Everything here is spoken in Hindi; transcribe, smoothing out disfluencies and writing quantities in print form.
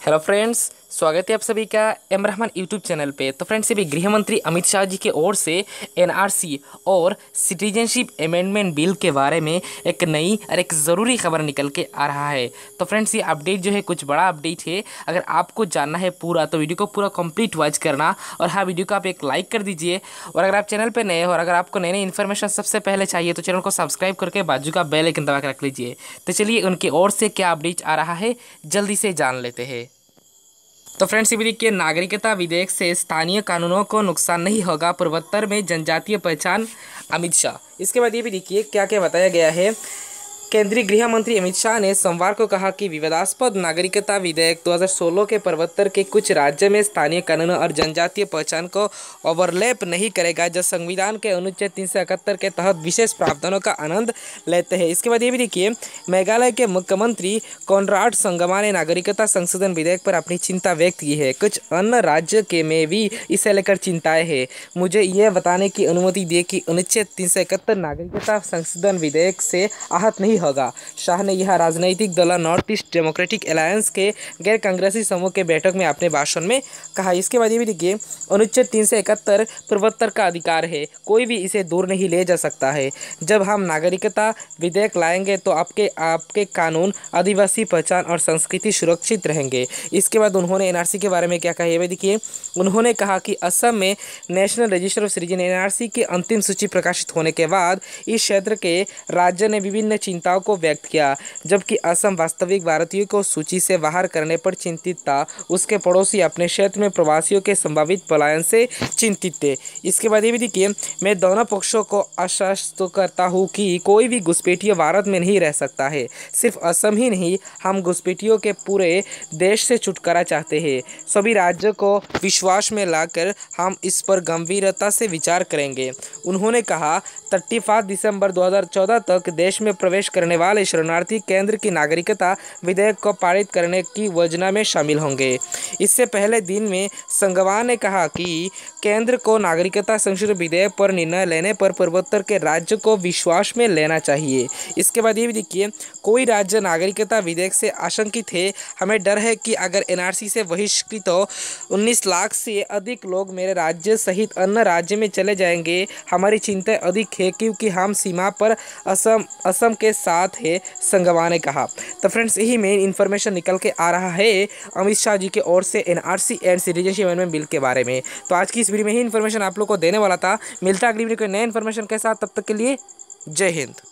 हेलो फ्रेंड्स, स्वागत है आप सभी का एम रहमान यूट्यूब चैनल पे। तो फ्रेंड्स, अभी गृह मंत्री अमित शाह जी की ओर से एनआरसी और सिटीजनशिप अमेंडमेंट बिल के बारे में एक नई और एक ज़रूरी खबर निकल के आ रहा है। तो फ्रेंड्स, ये अपडेट जो है कुछ बड़ा अपडेट है। अगर आपको जानना है पूरा तो वीडियो को पूरा कंप्लीट वॉच करना। और हाँ, वीडियो को आप एक लाइक कर दीजिए। और अगर आप चैनल पर नए हो और अगर आपको नई नई इन्फॉर्मेशन सबसे पहले चाहिए तो चैनल को सब्सक्राइब करके बाजू का बेल आइकन दबा के रख लीजिए। तो चलिए उनकी ओर से क्या अपडेट आ रहा है जल्दी से जान लेते हैं। तो फ्रेंड्स, ये भी देखिए, नागरिकता विधेयक से स्थानीय कानूनों को नुकसान नहीं होगा, पूर्वोत्तर में जनजातीय पहचान, अमित शाह। इसके बाद ये भी देखिए क्या क्या बताया गया है। केंद्रीय गृह मंत्री अमित शाह ने सोमवार को कहा कि विवादास्पद नागरिकता विधेयक 2016 के पूर्वोत्तर के कुछ राज्य में स्थानीय कानूनों और जनजातीय पहचान को ओवरलैप नहीं करेगा, जो संविधान के अनुच्छेद 371 के तहत विशेष प्रावधानों का आनंद लेते हैं। इसके बाद ये भी देखिए, मेघालय के मुख्यमंत्री कोनराड संगमा ने नागरिकता संशोधन विधेयक पर अपनी चिंता व्यक्त की है। कुछ अन्य राज्य के में भी इसे लेकर चिंताएं हैं। मुझे यह बताने की अनुमति दी कि अनुच्छेद 371 नागरिकता संशोधन विधेयक से आहत नहीं होगा। शाह ने यह राजनीतिक दल नॉर्थ ईस्ट डेमोक्रेटिक अलायंस के गैर कांग्रेसी समूह के बैठक में अपने भाषण में कहा। इसके बाद ये भी देखिए, अनुच्छेद 371 पूर्वोत्तर का अधिकार है, कोई भी इसे दूर नहीं ले जा सकता है। जब हम नागरिकता विधेयक लाएंगे तो आपके कानून, आदिवासी पहचान और संस्कृति सुरक्षित रहेंगे। इसके बाद उन्होंने एनआरसी के बारे में क्या कहा, ये देखिए। उन्होंने कहा कि असम में national register of citizen NRC की अंतिम सूची प्रकाशित होने के बाद इस क्षेत्र के राज्य ने विभिन्न चिंताओं को व्यक्त किया। जबकि असम वास्तविक भारतीयों को सूची से बाहर करने पर चिंतित था, उसके पड़ोसी अपने क्षेत्र में प्रवासियों के संभावित पलायन से चिंतित थे। इसके बाद ये भी देखिए, मैं दोनों पक्षों को आश्वस्त करता हूँ कि कोई भी घुसपैठिया भारत में नहीं रह सकता है। सिर्फ असम ही नहीं, हम घुसपैठियों के पूरे देश से छुटकारा चाहते हैं। सभी राज्यों को विश्वास में लाकर हम इस पर गंभीरता से विचार करेंगे। उन्होंने कहा, 35 दिसंबर 2014 तक देश में प्रवेश करने वाले शरणार्थी केंद्र की नागरिकता विधेयक को पारित करने की योजना में शामिल होंगे। इससे पहले दिन में संगवा ने कहा कि केंद्र को नागरिकता संशोधन विधेयक पर निर्णय लेने पर पूर्वोत्तर के राज्य को विश्वास में लेना चाहिए। इसके बाद ये भी देखिए, कोई राज्य नागरिकता विधेयक से आशंकित है। हमें डर है कि अगर एनआरसी से बहिष्कृत हो 19 लाख से अधिक लोग मेरे राज्य सहित अन्य राज्य में चले जाएंगे। हमारी चिंता अधिक है क्योंकि हम सीमा पर असम के साथ है, संगवा ने कहा। तो फ्रेंड्स, यही मेन इन्फॉर्मेशन निकल के आ रहा है अमित शाह जी की ओर से NRC and citizenship amendment bill के बारे में। तो आज की इस वीडियो में ही इन्फॉर्मेशन आप लोग को देने वाला था। मिलता है अगली वीडियो को नए इन्फॉर्मेशन के साथ, तब तक के लिए जय हिंद।